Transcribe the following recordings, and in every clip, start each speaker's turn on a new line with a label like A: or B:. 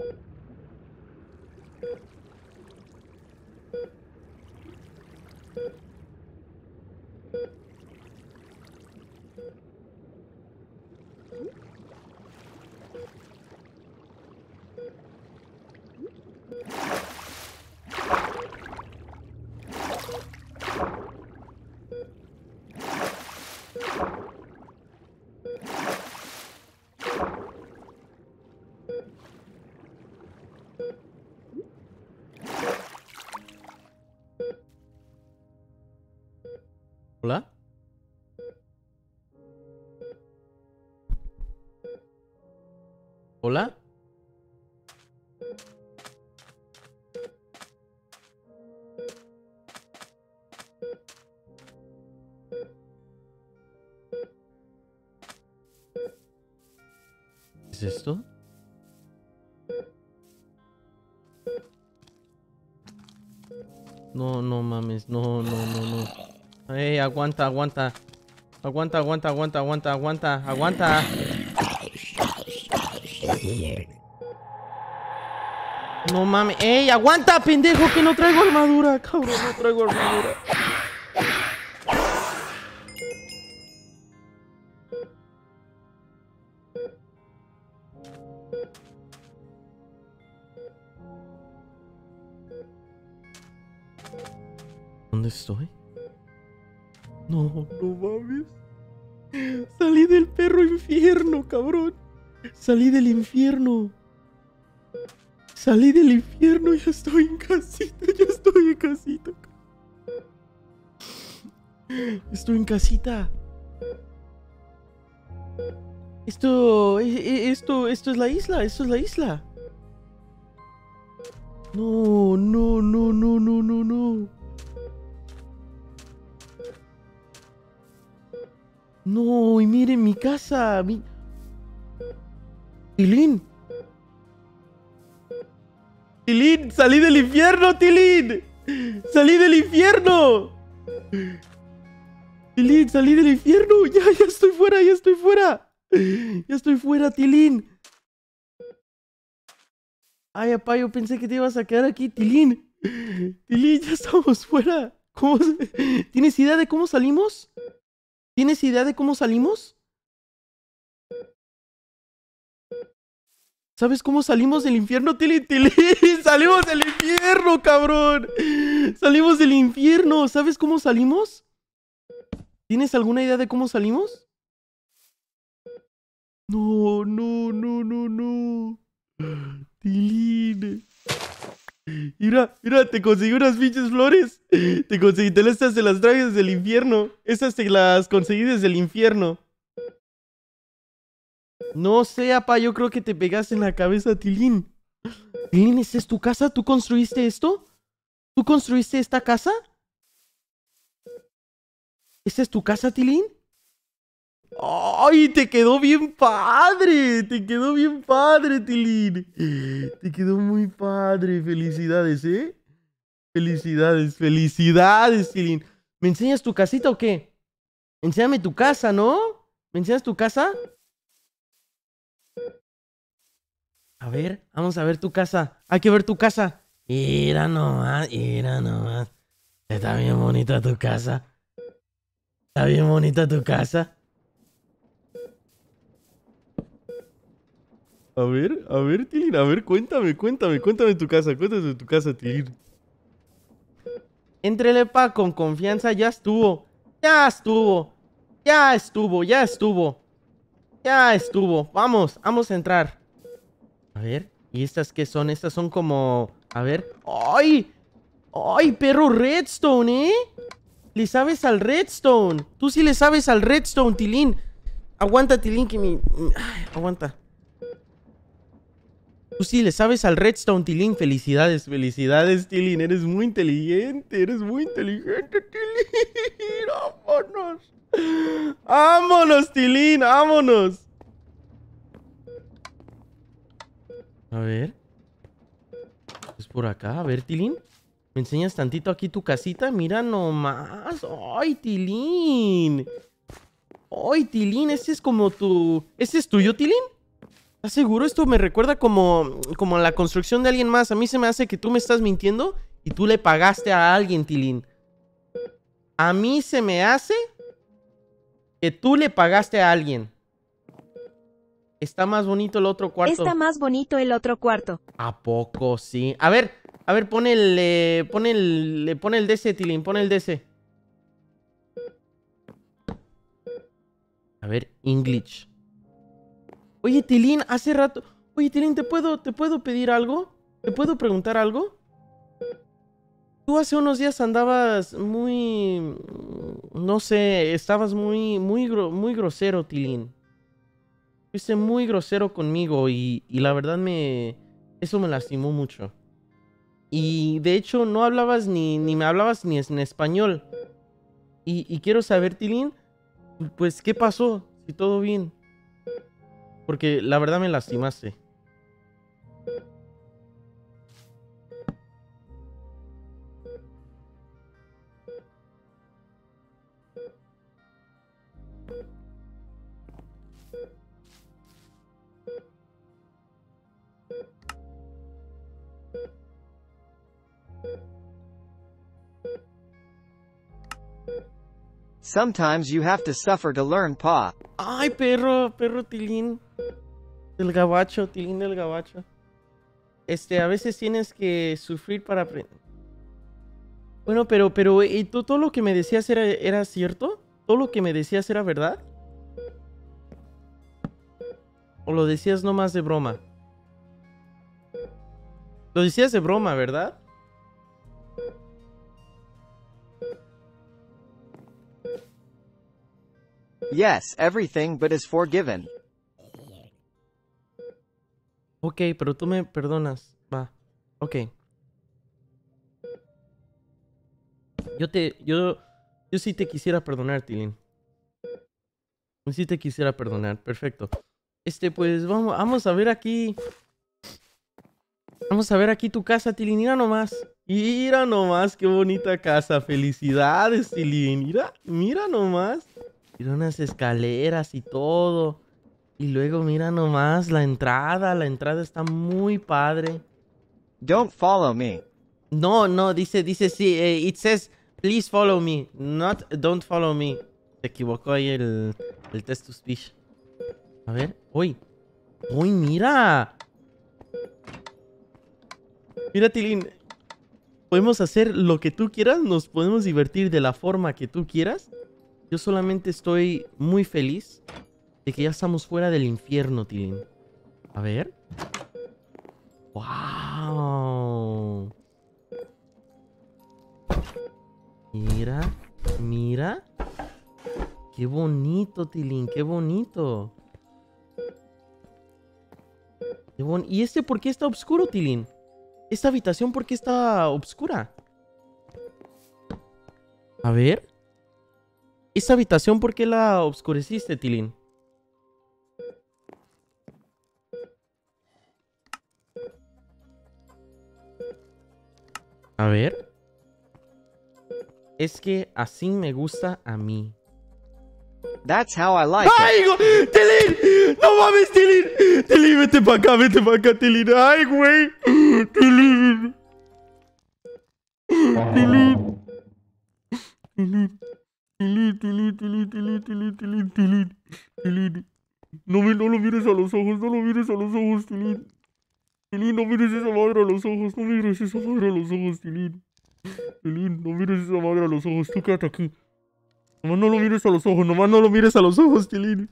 A: ¿Hola? ¿Hola? ¿Qué es esto? No, no mames, no, no, no, no. Aguanta, aguanta. Aguanta, aguanta, aguanta, aguanta, aguanta, aguanta. No mames. ¡Ey, aguanta, pendejo! Que no traigo armadura, cabrón, no traigo armadura. ¿Dónde estoy? No, no mames. Salí del perro infierno, cabrón. Salí del infierno. Salí del infierno, ya estoy en casita, ya estoy en casita. Estoy en casita. Esto es la isla, esto es la isla. No, no, no, no, no, no, no. No, y miren mi casa. Tilín. Tilín, salí del infierno, Tilín. Salí del infierno. Tilín, salí del infierno. Ya estoy fuera, ya estoy fuera. Ya estoy fuera, Tilín. Ay, apá, yo pensé que te ibas a quedar aquí, Tilín. Tilín, ya estamos fuera. ¿Tienes idea de cómo salimos? ¿Tienes idea de cómo salimos? ¿Sabes cómo salimos del infierno, Tilín? ¡Tilín! ¡Salimos del infierno, cabrón! ¡Salimos del infierno! ¿Sabes cómo salimos? ¿Tienes alguna idea de cómo salimos? No, no, no, no, no. Tilín. Mira, mira, te conseguí unas pinches flores. Estas te las traje desde el infierno. Estas te las conseguí desde el infierno. No sé, apa, yo creo que te pegaste en la cabeza, Tilín. Tilín, ¿esta es tu casa? ¿Tú construiste esto? ¿Tú construiste esta casa? ¿Esta es tu casa, Tilín? ¡Ay! Te quedó bien padre. Te quedó bien padre, Tilín. Te quedó muy padre. Felicidades, ¿eh? Felicidades, felicidades, Tilín. ¿Me enseñas tu casita o qué? Enséñame tu casa, ¿no? ¿Me enseñas tu casa? A ver, vamos a ver tu casa. Hay que ver tu casa. Mira nomás, mira nomás. Está bien bonita tu casa. Está bien bonita tu casa. A ver, Tilín, a ver, cuéntame tu casa, Tilín. Éntrele, pa, con confianza, ya estuvo. Ya estuvo. Ya estuvo, ya estuvo. Ya estuvo. Vamos, vamos a entrar. A ver, ¿y estas qué son? Estas son como... A ver. ¡Ay! ¡Ay, perro Redstone, eh! Le sabes al Redstone. Tú sí le sabes al Redstone, Tilín. Aguanta, Tilín, que mi... Ay, aguanta. Tú sí le sabes al Redstone, Tilín. Felicidades, felicidades, Tilín. Eres muy inteligente. Eres muy inteligente, Tilín. ¡Vámonos! ¡Vámonos, Tilín! ¡Vámonos! A ver. Es por acá. A ver, Tilín. ¿Me enseñas tantito aquí tu casita? Mira nomás. ¡Ay, Tilín! ¡Ay, Tilín! Este es como tu... ¿Este es tuyo, Tilín? ¿Estás seguro? Esto me recuerda como la construcción de alguien más. A mí se me hace que tú me estás mintiendo y tú le pagaste a alguien, Tilín. A mí se me hace que tú le pagaste a alguien. Está más bonito el otro cuarto.
B: Está más bonito el otro cuarto.
A: ¿A poco sí? A ver, pon el DC, Tilín, pon el DC. A ver, English. Oye, Tilín, hace rato... Oye, Tilín, ¿te puedo pedir algo? ¿Te puedo preguntar algo? Tú hace unos días andabas muy... No sé, estabas muy grosero, Tilín. Fuiste muy grosero conmigo y la verdad eso me lastimó mucho. Y de hecho no hablabas ni me hablabas ni en español. Y quiero saber, Tilín, pues, ¿qué pasó? Si todo bien. Porque la verdad me lastimaste.
C: Sometimes you have to suffer to learn, Pa.
A: Ay, perro Tilín. Del gabacho, Tilín del gabacho. A veces tienes que sufrir para aprender. Bueno, pero ¿y tú todo lo que me decías era cierto? ¿Todo lo que me decías era verdad? ¿O lo decías nomás de broma? Lo decías de broma, ¿verdad?
C: Yes, everything but is forgiven.
A: Ok, pero tú me perdonas. Va. Ok. Yo sí te quisiera perdonar, Tilín. Yo sí te quisiera perdonar. Perfecto. Pues vamos a ver aquí. Vamos a ver aquí tu casa, Tilín. Mira nomás. Mira nomás, qué bonita casa. Felicidades, Tilín. Mira nomás. Mira unas escaleras y todo. Y luego mira nomás la entrada. La entrada está muy padre.
C: Don't follow me.
A: No, dice sí. It says, please follow me. Not, don't follow me. Se equivocó ahí el text to speech. A ver. Uy, mira. Mira, Tilín. Podemos hacer lo que tú quieras. Nos podemos divertir de la forma que tú quieras. Yo solamente estoy muy feliz de que ya estamos fuera del infierno, Tilín. A ver. ¡Wow! Mira. Qué bonito, Tilín. Qué bonito. ¿Y por qué está oscuro, Tilín? ¿Esta habitación por qué está oscura? A ver. ¿Esta habitación por qué la oscureciste, Tilín? A ver. Es que así me gusta a mí.
C: That's how I like it.
A: ¡Ay, Tilín! ¡No mames, Tilín! Tilín, vete para acá, Tilín. ¡Ay, güey! Tilín. Tilín. No lo mires a los ojos, Tilín. Tilín, no mires esa madre a los ojos. Tilín. Tilín, no mires esa madre a los ojos. Tú quédate aquí. Nomás no lo mires a los ojos, Tilín.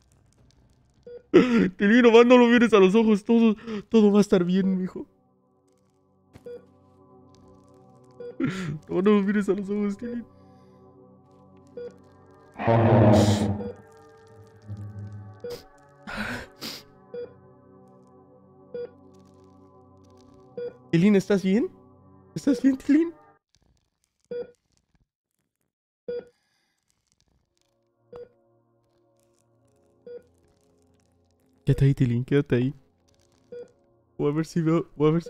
A: Tilín, nomás no lo mires a los ojos. Todo va a estar bien, mijo. Nomás no lo mires a los ojos, Tilín. Tilín, ¿estás bien? ¿Estás bien, Tilín? Quédate ahí, Tilín, quédate ahí. Voy a ver si lo...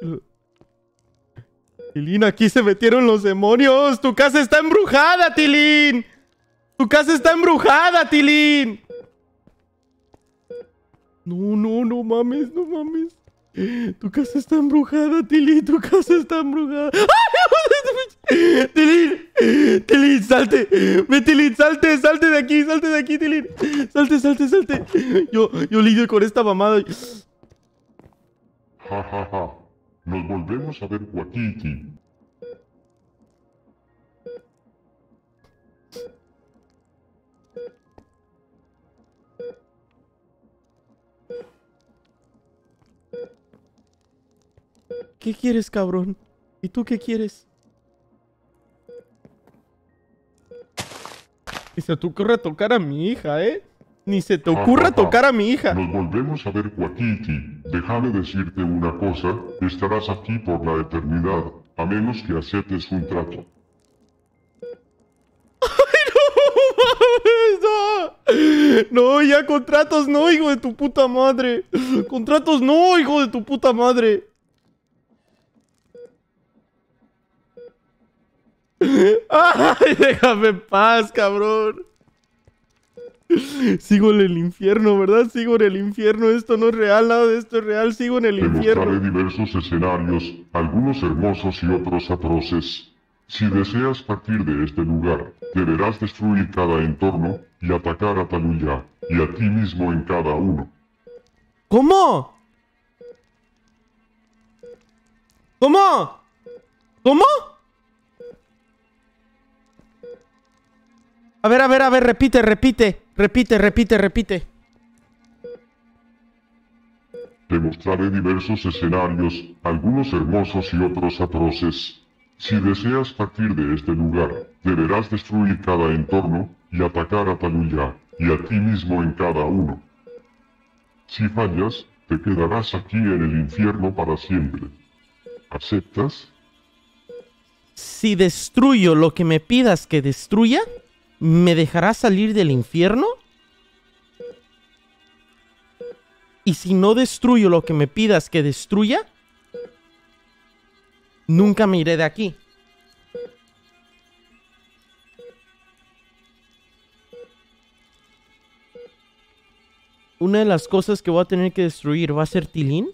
A: Tilín, aquí se metieron los demonios. Tu casa está embrujada, Tilín. Tu casa está embrujada, Tilín. No, no, no mames, no mames. Tu casa está embrujada, Tilly, tu casa está embrujada. ¡Ay! Tilly, Tilly, salte. Ve, Tilly, salte, salte de aquí, Tilly. Salte, salte, salte. Yo lidio con esta mamada.
D: Ja, ja, ja. Nos volvemos a ver, Wakiki.
A: ¿Qué quieres, cabrón? ¿Y tú qué quieres? Ni se te ocurra tocar a mi hija, ¿eh? Ni se te ocurra tocar a mi hija.
D: Nos volvemos a ver, Wakiki. Déjame decirte una cosa. Estarás aquí por la eternidad, a menos que aceptes un trato.
A: No, no, ya contratos no, hijo de tu puta madre. Contratos no, hijo de tu puta madre. Ay, déjame en paz, cabrón. Sigo en el infierno, ¿verdad? Sigo en el infierno. Esto no es real, nada de esto es real. Sigo en el
D: Te mostraré
A: infierno.
D: diversos escenarios, algunos hermosos y otros atroces. Si deseas partir de este lugar, deberás destruir cada entorno y atacar a Taluya y a ti mismo en cada uno.
A: ¿Cómo? ¿Cómo? ¿Cómo? A ver, repite, repite. Repite.
D: Te mostraré diversos escenarios, algunos hermosos y otros atroces. Si deseas partir de este lugar, deberás destruir cada entorno y atacar a Taluya y a ti mismo en cada uno. Si fallas, te quedarás aquí en el infierno para siempre. ¿Aceptas?
A: Si destruyo lo que me pidas que destruya, ¿me dejarás salir del infierno? Y si no destruyo lo que me pidas que destruya, nunca me iré de aquí. Una de las cosas que voy a tener que destruir va a ser Tilín.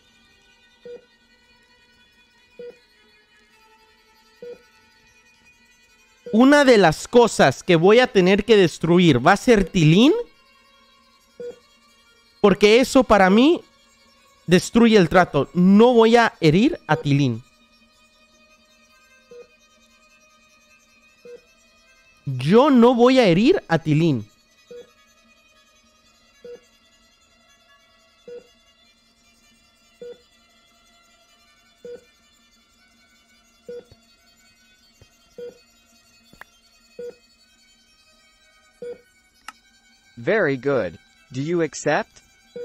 A: Una de las cosas que voy a tener que destruir va a ser Tilín. Porque eso para mí destruye el trato. No voy a herir a Tilín. Yo no voy a herir a Tilín.
C: Very good. Do you accept?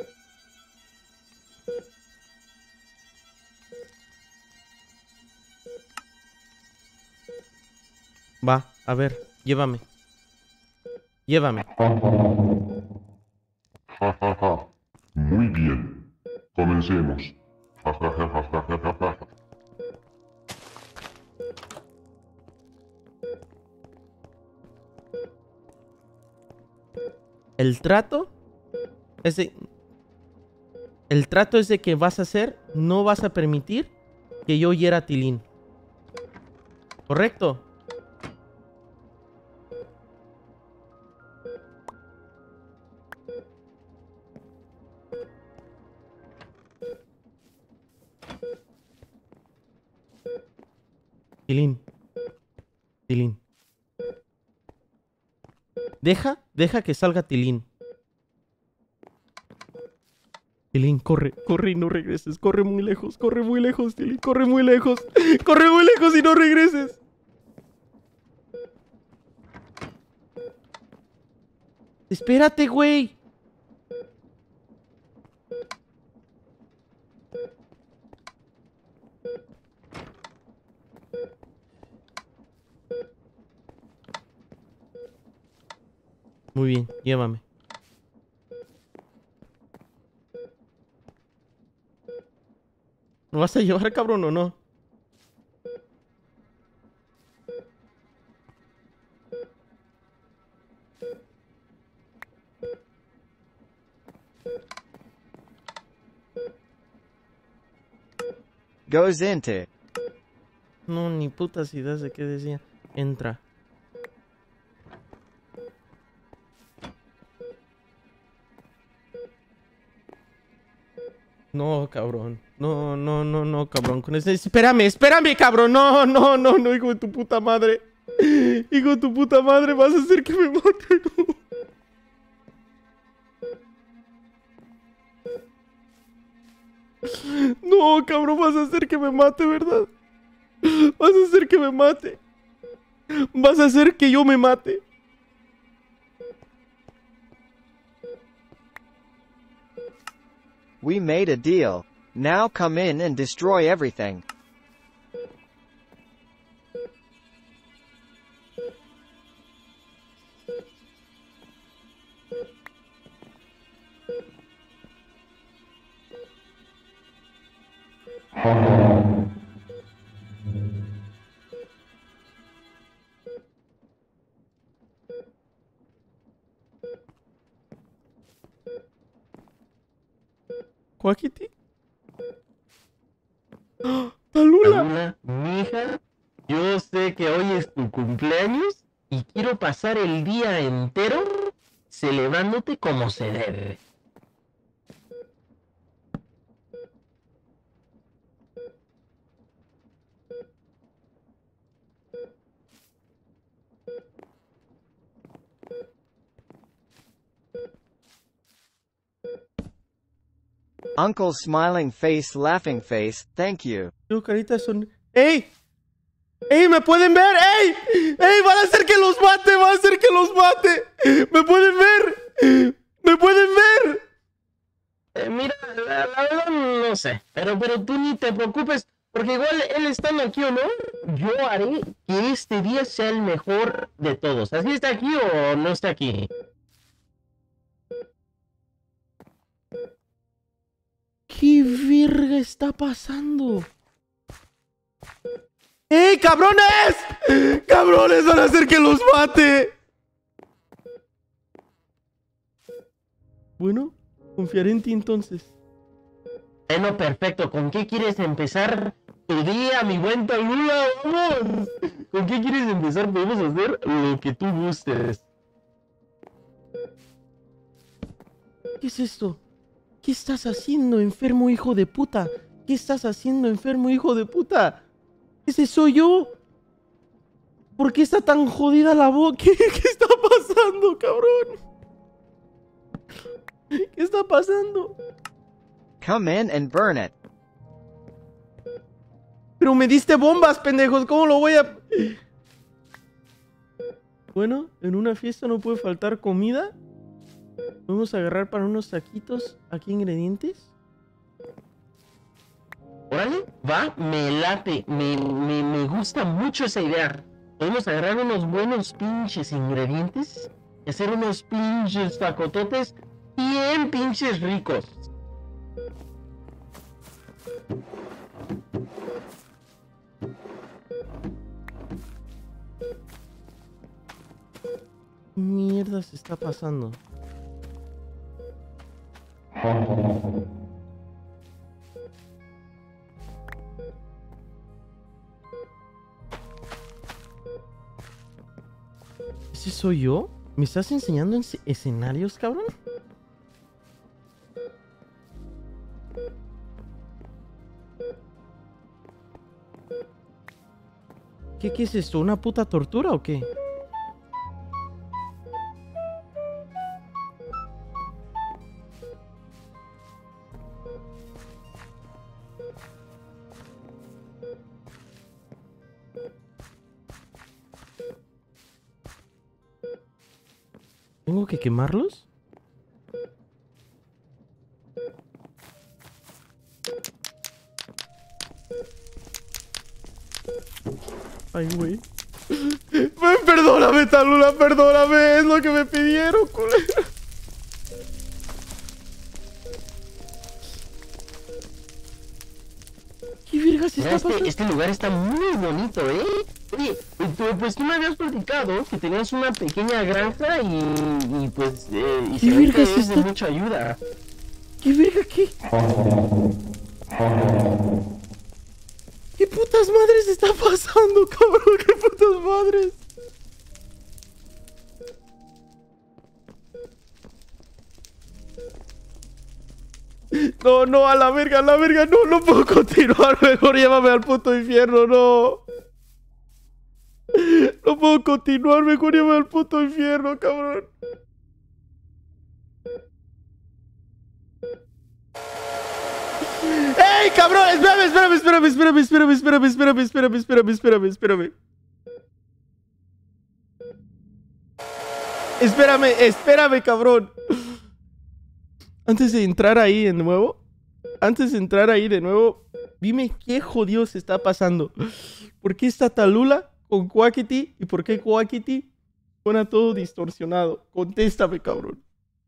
A: Va, a ver, llévame. Llévame.
D: Ja, ja, ja. Muy bien. Comencemos. Ja, ja, ja, ja, ja, ja, ja, ja.
A: El trato es de... El trato es de que vas a hacer, no vas a permitir que yo hiera a Tilín. ¿Correcto? Tilín. Tilín. Deja que salga Tilín. Tilín, corre y no regreses. Corre muy lejos, Tilín. Corre muy lejos y no regreses. Espérate, güey. Muy bien, llévame. ¿Me vas a llevar, cabrón, o no?
C: goes into.
A: No, ni putas ideas de qué decía. Entra. No, cabrón. No, no, no, no, cabrón. Con ese... Espérame, espérame, cabrón. No, no, no, no, hijo de tu puta madre. Hijo de tu puta madre, vas a hacer que me mate. No, cabrón, vas a hacer que me mate, ¿verdad? Vas a hacer que me mate. Vas a hacer que yo me mate.
C: We made a deal. Now come in and destroy everything.
A: ¿Cuáquiti? ¡Talula!
E: Talula, mija, yo sé que hoy es tu cumpleaños y quiero pasar el día entero celebrándote como se debe.
C: Uncle smiling face, laughing face, thank you.
A: Yo, carita son... ¡Ey! ¡Ey! ¿Me pueden ver? ¡Ey! ¡Ey! ¡Van a hacer que los mate! ¡Van a hacer que los mate! ¿Me pueden ver? ¿Me pueden ver?
E: Mira, la verdad no sé, pero tú ni te preocupes, porque igual él estando aquí o no, yo haré que este día sea el mejor de todos. ¿Así está aquí o no está aquí?
A: ¿Qué verga está pasando? ¡Ey, cabrones! ¡Cabrones! ¡Van a hacer que los mate! Bueno, confiaré en ti entonces.
E: Bueno, perfecto. ¿Con qué quieres empezar tu día, mi buen Talula? ¡Vamos! ¿Con qué quieres empezar? Podemos hacer lo que tú gustes.
A: ¿Qué es esto? ¿Qué estás haciendo, enfermo hijo de puta? ¿Qué estás haciendo, enfermo hijo de puta? ¿Ese soy yo? ¿Por qué está tan jodida la voz? ¿Qué está pasando, cabrón? ¿Qué está pasando?
C: Come in and burn it.
A: Pero me diste bombas, pendejos. ¿Cómo lo voy a...? Bueno, en una fiesta no puede faltar comida. Vamos a agarrar para unos taquitos aquí ingredientes.
E: Órale, va, me late, me gusta mucho esa idea. Podemos agarrar unos buenos pinches ingredientes y hacer unos pinches tacototes bien pinches ricos.
A: ¿Qué mierda se está pasando? ¿Ese soy yo? ¿Me estás enseñando escenarios, cabrón? ¿Qué es esto? ¿Una puta tortura o qué? ¿Tengo que quemarlos? Ay, güey. Perdóname, Talula, perdóname. Es lo que me pidieron, culero. ¿Qué vergas está pasando?
E: Este lugar está muy bonito, ¿eh? Oye, pues tú me habías platicado que tenías una pequeña granja y pues... y
A: ¿Qué
E: se ve que
A: vergas
E: es de
A: está?
E: mucha ayuda.
A: ¿Qué verga qué? putas madres está pasando, cabrón? ¿Qué putas madres? No, no, a la verga, no, no puedo continuar, mejor llévame al puto infierno, no. No puedo continuar, mejor llévame al puto infierno, cabrón. ¡Ey, cabrón! Espérame, cabrón. Antes de entrar ahí de nuevo, dime qué jodidos está pasando. ¿Por qué está Talula con Quackity? ¿Y por qué Quackity suena todo distorsionado? Contéstame, cabrón.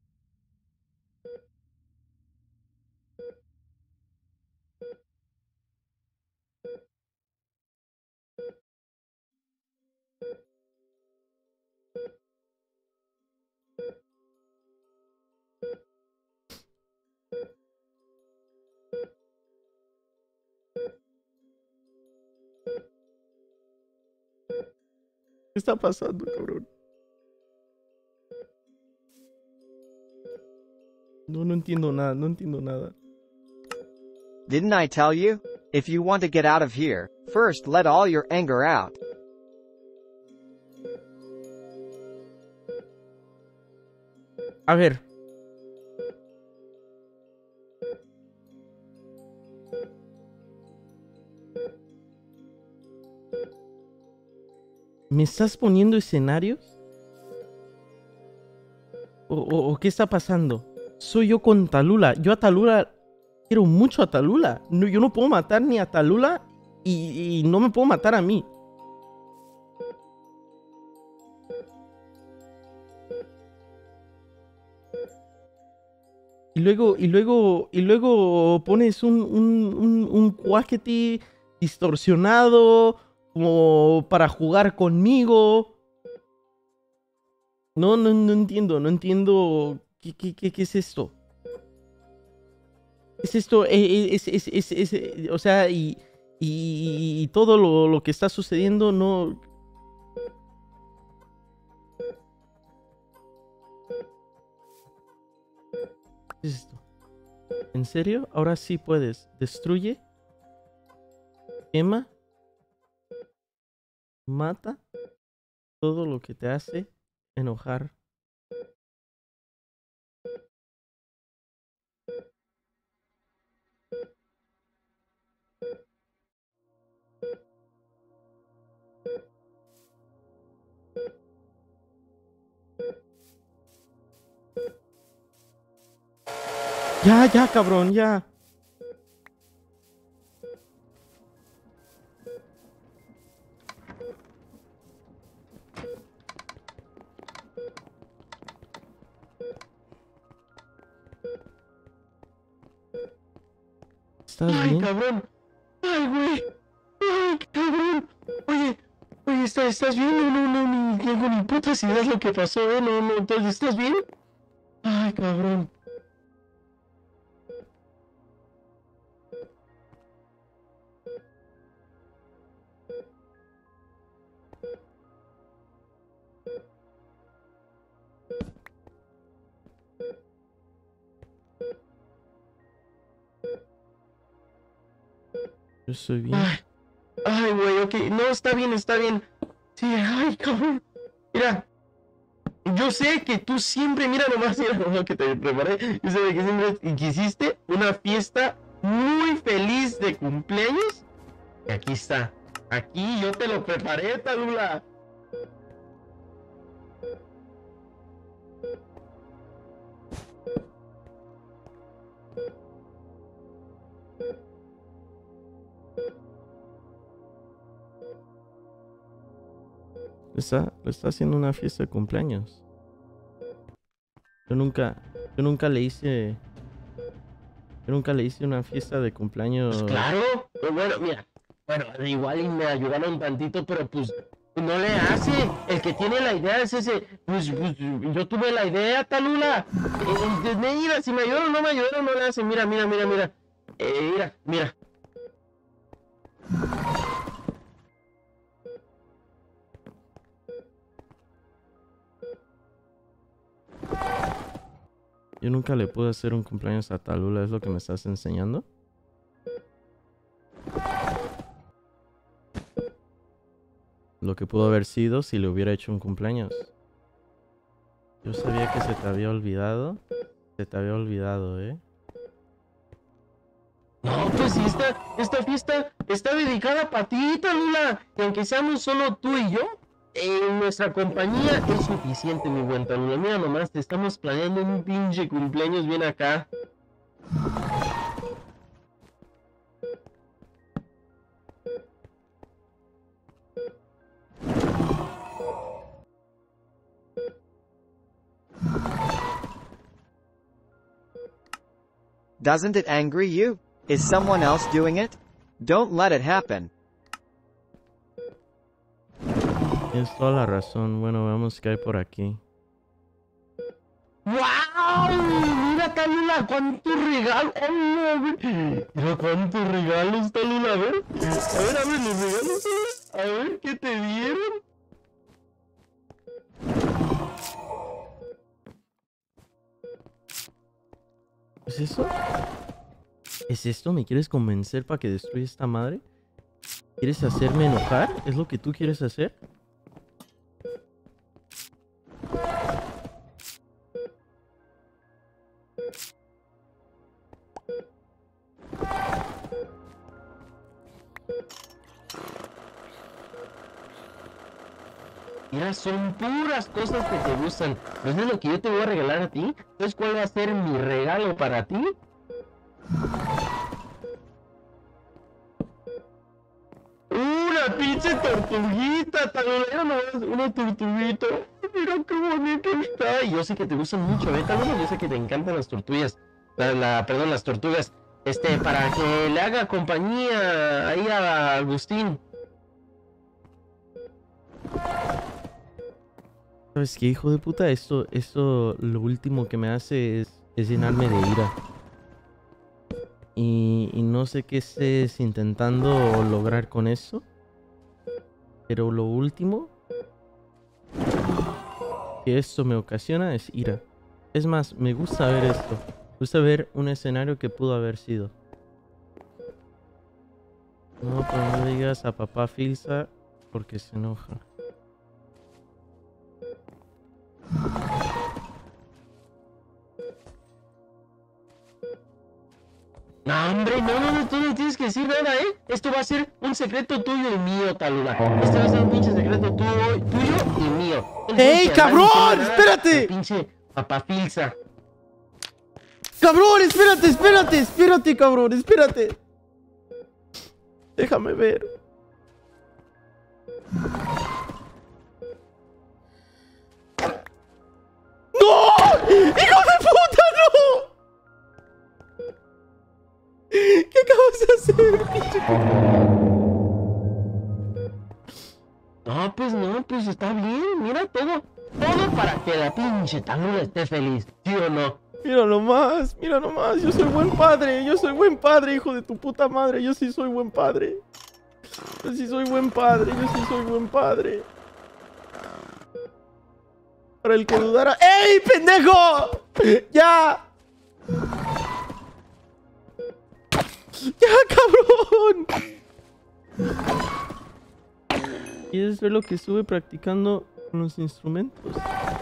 A: ¿Qué está pasando, cabrón? No entiendo nada.
C: Didn't I tell you? If you want to get out of here, first let all your anger out.
A: A ver. ¿Me estás poniendo escenarios? ¿O qué está pasando? Soy yo con Talula. Yo a Talula quiero mucho a Talula. No, yo no puedo matar ni a Talula y no me puedo matar a mí. Y luego pones un Quackity distorsionado como para jugar conmigo. No entiendo. ¿Qué es esto? ¿Qué es esto? O sea, y todo lo que está sucediendo no... ¿Qué es esto? ¿En serio? Ahora sí puedes. Destruye. Quema. Mata. Todo lo que te hace enojar. Ya, cabrón, ya. ¿Estás
E: Ay,
A: bien?
E: cabrón. Ay, güey. Ay, cabrón. Oye, ¿estás bien? No, ni tengo ni putas ideas lo que pasó, No, entonces, ¿estás bien? Ay, cabrón.
A: Yo estoy bien.
E: Ay, güey, ok. No, está bien. Sí, ay, cabrón. Mira, yo sé que tú siempre, mira nomás lo que te preparé. Yo sé que siempre quisiste una fiesta muy feliz de cumpleaños. Y aquí está. Aquí yo te lo preparé, Talula.
A: Está haciendo una fiesta de cumpleaños. Yo nunca le hice una fiesta de cumpleaños.
E: Pues claro. Pues bueno, mira. Bueno, igual y me ayudaron tantito, pero pues no le hace. El que tiene la idea es ese. Pues yo tuve la idea, Talula. Mira, si me ayudaron o no me ayudaron, no le hace. Mira. Mira.
A: Yo nunca le pude hacer un cumpleaños a Talula, ¿es lo que me estás enseñando? Lo que pudo haber sido si le hubiera hecho un cumpleaños. Yo sabía que se te había olvidado. Se te había olvidado, ¿eh?
E: No, pues sí, esta fiesta está dedicada para ti, Talula. Y aunque seamos solo tú y yo, en nuestra compañía es suficiente, mi buen Talula. Mira nomás, te estamos planeando un pinche cumpleaños bien acá.
C: Doesn't it angry you? Is someone else doing it? Don't let it happen.
A: Tienes toda la razón. Bueno, vamos que hay por aquí.
E: ¡Wow! Mira, Talula, cuántos regalos. ¡Oh, no! Mira cuántos regalos, Talula. A ver, los regalos. A ver, ¿qué te dieron?
A: ¿Es eso? ¿Es esto? ¿Me quieres convencer para que destruya esta madre? ¿Quieres hacerme enojar? ¿Es lo que tú quieres hacer?
E: Mira, son puras cosas que te gustan. ¿No es lo que yo te voy a regalar a ti? Entonces, ¿cuál va a ser mi regalo para ti? ¡Una pinche tortuguita! Talula, no es una tortuguita. Mira qué bonito está. Y yo sé que te gustan mucho, ¿eh, Talula? Yo sé que te encantan las tortugas. Perdón, las tortugas. Para que le haga compañía ahí a Agustín.
A: ¿Sabes qué, hijo de puta? Esto lo último que me hace es llenarme de ira. Y no sé qué estés intentando lograr con eso. Pero lo último que esto me ocasiona es ira. Es más, me gusta ver esto. Me gusta ver un escenario que pudo haber sido. No, pero no digas a papá Filsa porque se enoja.
E: No, hombre, no, tú no tienes que decir nada, ¿eh? Esto va a ser un secreto tuyo y mío, Talula. Este va a ser un pinche secreto tuyo y mío.
A: ¡Ey, cabrón! ¡Espérate!
E: Pinche papafilza.
A: ¡Cabrón, espérate, cabrón, espérate! Déjame ver. ¡No! ¡Hijo de puta, no! ¿Qué acabas de hacer, pinche?
E: No, pues está bien. Mira, todo para que la pinche Talula esté feliz, ¿sí o no?
A: Mira nomás, yo soy buen padre, hijo de tu puta madre, yo sí soy buen padre. Yo sí soy buen padre. Para el que dudara... ¡Ey, pendejo! ¡Ya! ¡Ya, cabrón! ¿Quieres ver lo que estuve practicando con los instrumentos?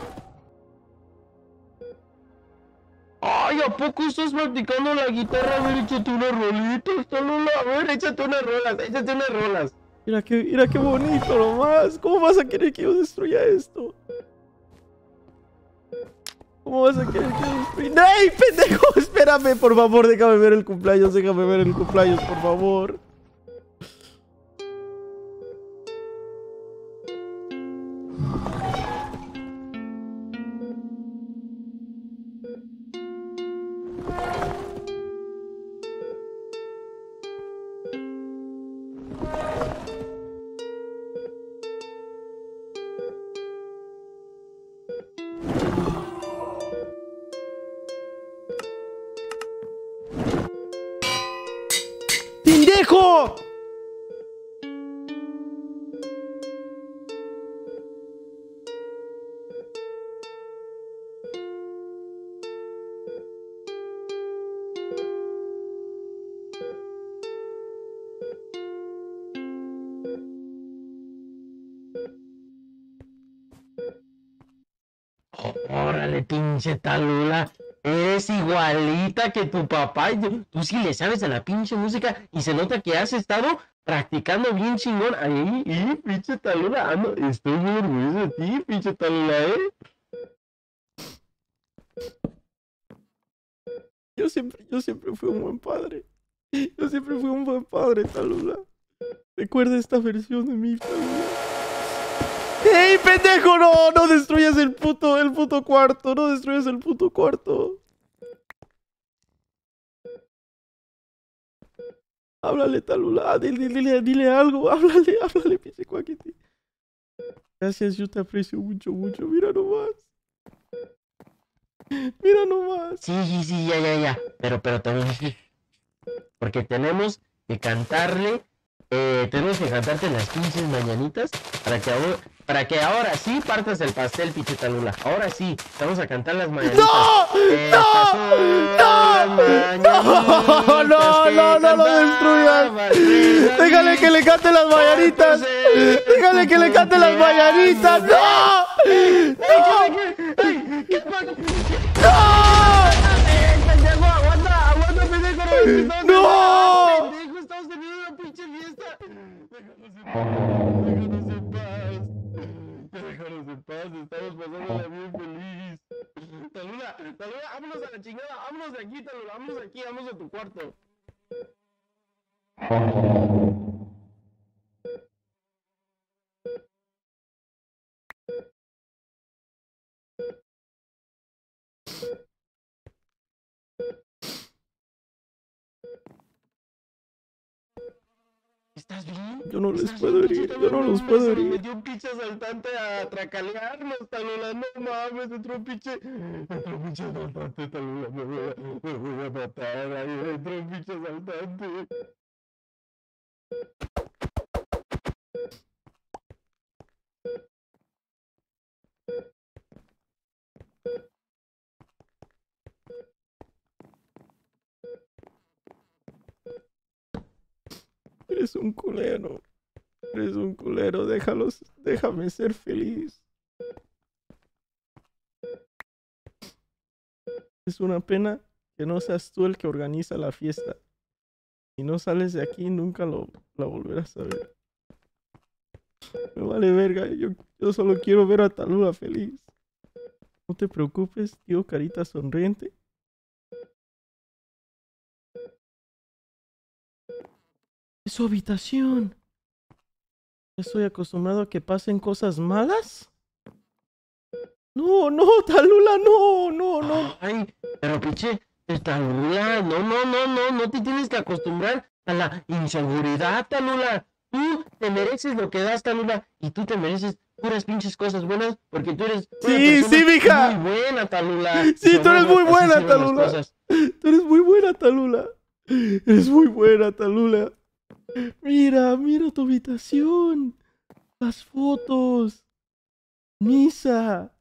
E: Ay, ¿a poco estás practicando la guitarra? A ver, échate unas rolitas, Talula. A ver, échate unas rolas.
A: Mira qué bonito nomás. ¿Cómo vas a querer que yo destruya esto? ¿Cómo vas a querer que yo destruya? ¡Ey, pendejo! Espérame, por favor, déjame ver el cumpleaños, por favor. ¡Pendejo!
E: Órale, pinche Talula. Eres igualita que tu papá. Tú sí le sabes a la pinche música y se nota que has estado practicando bien chingón. Ahí, pinche Talula. Estoy muy orgulloso de ti, pinche Talula,
A: Yo siempre fui un buen padre. Yo siempre fui un buen padre, Talula. Recuerda esta versión de mí, Talula. ¡Ey, pendejo! ¡No! ¡No destruyas el puto cuarto! ¡No destruyas el puto cuarto! Háblale, Talula. Dile algo. Háblale, pinche cuaquiti. Gracias, yo te aprecio mucho. Mira nomás. Mira nomás.
E: Sí, ya. Pero también. Porque tenemos que cantarle. Tenemos que cantarte las pinches mañanitas para que ahora sí partas el pastel, pinche Talula. Ahora sí, vamos a cantar las mañanitas.
A: ¡No lo destruyas! ¡Déjale que le cante las mañanitas! ¡Déjale que le cante las mañanitas! ¡No! ¡No! ¡No!
E: Estamos teniendo una pinche fiesta. Déjanos en paz. Estamos pasándola bien feliz. Talula, vámonos a la chingada. Vámonos de aquí, Talula. Vámonos de aquí, vámonos a tu cuarto. ¿Estás bien?
A: Yo no les puedo herir, yo no los puedo herir.
E: Me dio un pinche asaltante a tracalearnos, Talula, no mames, entró un pinche asaltante, Talula, me voy a matar, ahí entró un pinche asaltante.
A: Eres un culero. Déjame ser feliz. Es una pena que no seas tú el que organiza la fiesta. Si no sales de aquí, nunca la volverás a ver. Me vale verga, yo solo quiero ver a Talula feliz. No te preocupes, tío carita sonriente. Es su habitación. ¿Estoy acostumbrado a que pasen cosas malas? No, Talula, no.
E: Ay, pero pinche, Talula, no te tienes que acostumbrar a la inseguridad, Talula. Tú te mereces lo que das, Talula, y tú te mereces puras pinches cosas buenas, porque tú eres
A: Sí, mija.
E: muy buena, Talula.
A: Sí, tú eres muy buena, Talula. Tú eres muy buena, Talula. Eres muy buena, Talula. Mira tu habitación. Las fotos. Misa.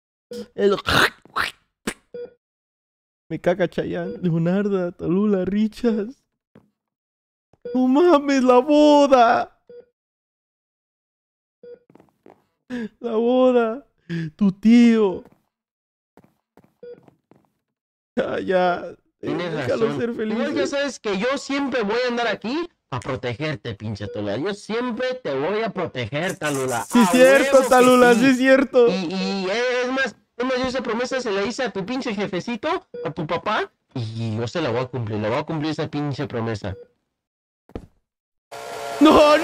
A: Me caga Chayanne, Leonarda, Talula, Richas. No mames, la boda. Tu tío. Ya.
E: Tienes
A: Déjalo
E: razón.
A: ser feliz.
E: Igual ya sabes que yo siempre voy a andar aquí a protegerte, pinche Talula. Yo siempre te voy a proteger, Talula.
A: Sí, cierto, Talula, sí, cierto.
E: Y es más, yo esa promesa se la hice a tu pinche jefecito, a tu papá, y yo se la voy a cumplir, esa pinche promesa.
A: ¡No!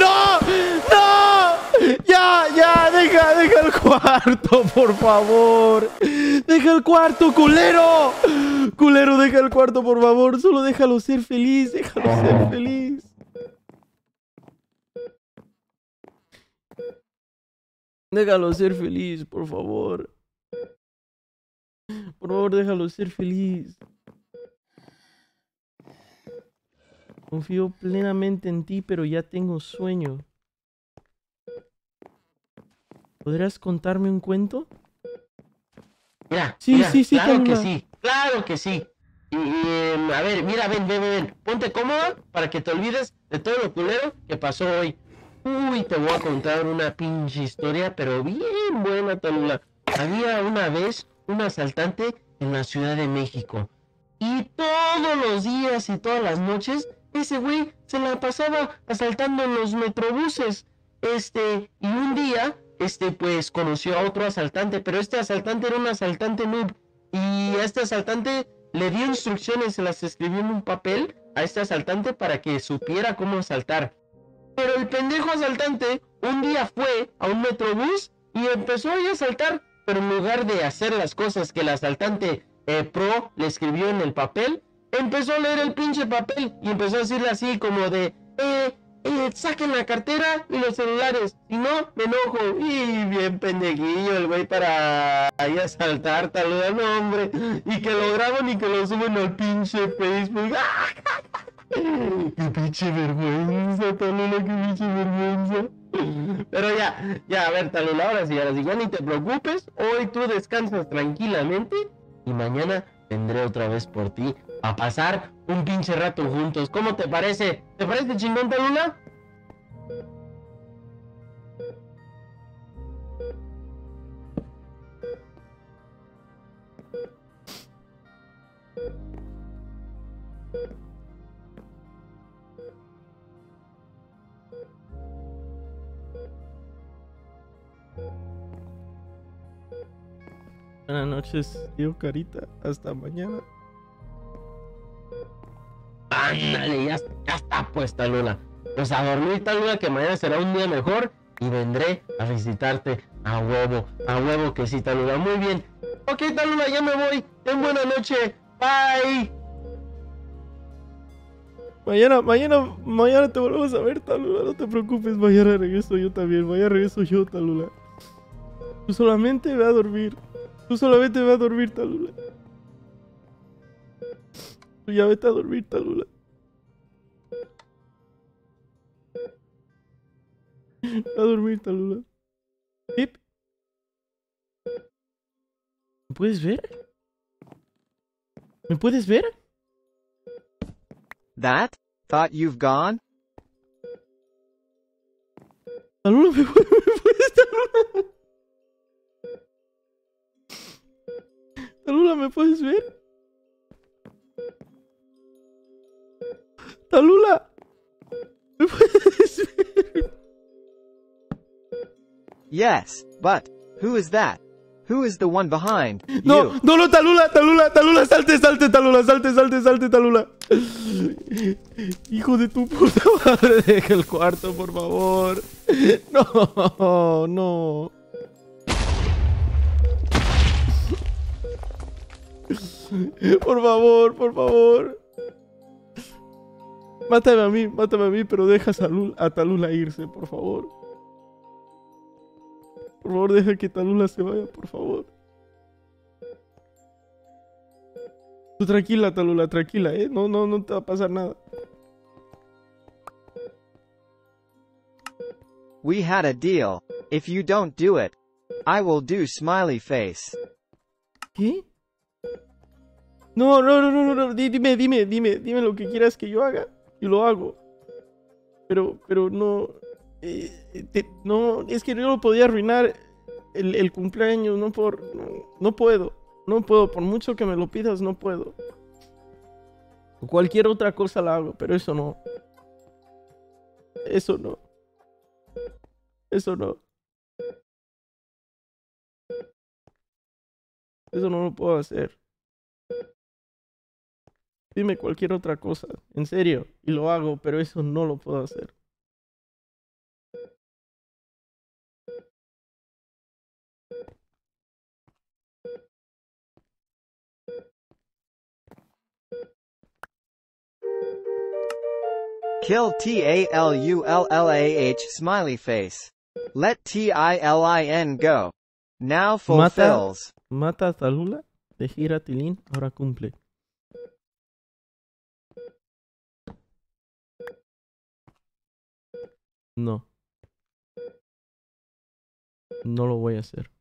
A: ¡Ya! ¡Deja el cuarto, por favor! ¡Deja el cuarto, culero! Culero, deja el cuarto, por favor. Solo déjalo ser feliz, Déjalo ser feliz, por favor. Por favor, déjalo ser feliz. Confío plenamente en ti, pero ya tengo sueño. ¿Podrás contarme un cuento?
E: Mira,
A: Sí,
E: claro que sí. Y, a ver, mira, ven. Ponte cómoda para que te olvides de todo lo culero que pasó hoy. Uy, te voy a contar una pinche historia, pero bien buena, Talula. Había una vez un asaltante en la Ciudad de México. Y todos los días y todas las noches, ese güey se la pasaba asaltando en los metrobuses. Y un día, pues conoció a otro asaltante, pero este asaltante era un asaltante noob. Y a este asaltante le dio instrucciones, se las escribió en un papel a este asaltante para que supiera cómo asaltar. Pero el pendejo asaltante un día fue a un metrobús y empezó a asaltar, pero en lugar de hacer las cosas que el asaltante pro le escribió en el papel, empezó a leer el pinche papel y empezó a decirle así como de, saquen la cartera y los celulares, si no, me enojo. Y bien pendejillo el güey para ahí asaltar, tal vez, no, hombre, y que lo graban y que lo suben al pinche Facebook. ¡Qué pinche vergüenza, Talula, qué pinche vergüenza! Pero ya, a ver, Talula, ahora sí, ya ni te preocupes. Hoy tú descansas tranquilamente y mañana vendré otra vez por ti a pasar un pinche rato juntos. ¿Cómo te parece? ¿Te parece chingón, Talula?
A: Buenas noches, tío Carita. Hasta mañana.
E: Ándale, ya está pues, Talula. Pues a dormir, Talula, que mañana será un día mejor y vendré a visitarte a huevo que sí, Talula. Muy bien. Ok, Talula, ya me voy. Ten buena noche. Bye.
A: Mañana te volvemos a ver, Talula. No te preocupes, mañana regreso yo también. Mañana regreso yo, Talula. Tú solamente ve a dormir. Talula. Tú ya vete a dormir, Talula. A dormir, Talula. ¿Pip? ¿Me puedes ver? ¿Me puedes ver?
C: That? Thought you've gone?
A: Talula, ¿me puedes, Talula? Talula, ¿me puedes ver? Talula, ¿me puedes ver?
C: Yes, but who is that? Who is the one behind
A: No,
C: you?
A: no, Talula, salte, Talula, salte, Talula. Hijo de tu puta madre, deja el cuarto, por favor. No. Por favor. Mátame a mí, pero deja a Talula irse, por favor. Por favor, deja que Talula se vaya, por favor. Tú tranquila, Talula, tranquila, no te va a pasar nada.
C: We had a deal. If you don't do it, I will do smiley face.
A: ¿Qué? No, dime lo que quieras que yo haga y lo hago. Pero no, no, es que yo no podía arruinar el cumpleaños, no puedo, por mucho que me lo pidas, no puedo. Cualquier otra cosa la hago, pero eso no. Eso no lo puedo hacer. Dime cualquier otra cosa, en serio, y lo hago, pero eso no lo puedo hacer.
C: Kill TALULLAH smiley face. Let TILIN go. Now fulfills.
A: Mata a Talula, de gira Tilín, ahora cumple. No. No lo voy a hacer.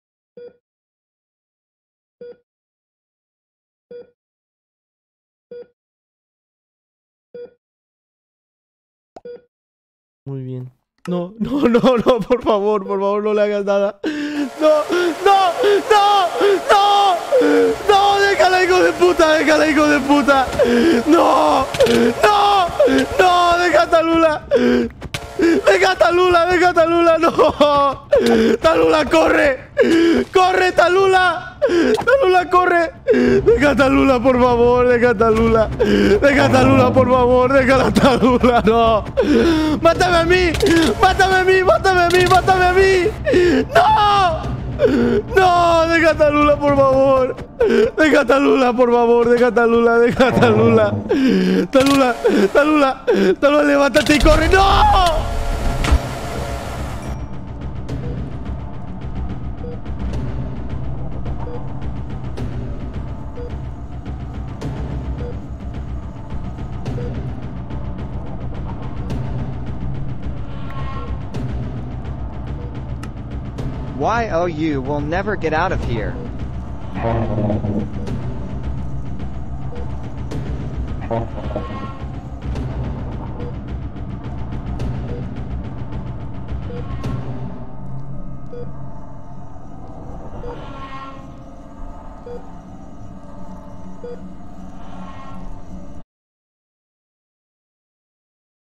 A: Muy bien. No, por favor, no le hagas nada. No. No, déjala, hijo de puta, déjala, hijo de puta. No, no, no, deja a Talula. Deja a Talula, deja a Talula, no. Talula, corre. Corre, Talula. Talula, corre. Deja a Talula, por favor, deja a Talula. Deja a Talula, por favor, déjala a Talula, no. Mátame a mí, mátame a mí, mátame a mí, mátame a mí. No. No, deja a Talula, por favor. Deja a Talula, por favor. Deja a Talula, deja a Talula. Talula, Talula, Talula, levántate y corre. ¡No!
C: YOU will never get out of here.